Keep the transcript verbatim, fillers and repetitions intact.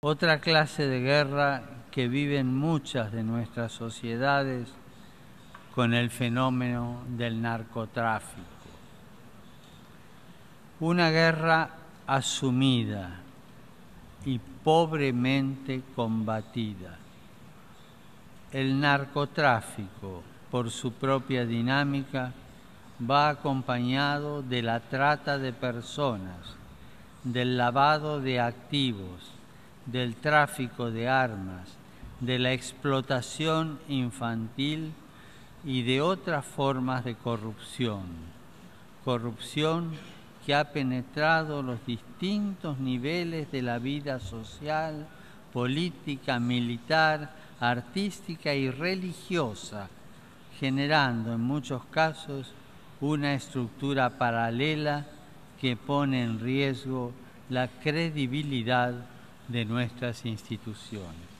Otra clase de guerra que viven muchas de nuestras sociedades con el fenómeno del narcotráfico. Una guerra asumida y pobremente combatida. El narcotráfico, por su propia dinámica, va acompañado de la trata de personas, del lavado de activos, del tráfico de armas, de la explotación infantil y de otras formas de corrupción. Corrupción que ha penetrado los distintos niveles de la vida social, política, militar, artística y religiosa, generando en muchos casos una estructura paralela que pone en riesgo la credibilidad de nuestras instituciones.